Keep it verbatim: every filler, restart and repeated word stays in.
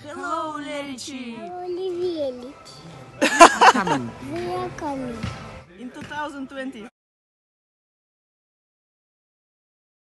Hello, Lerici! Olivieri. Coming. They are coming. In two thousand twenty.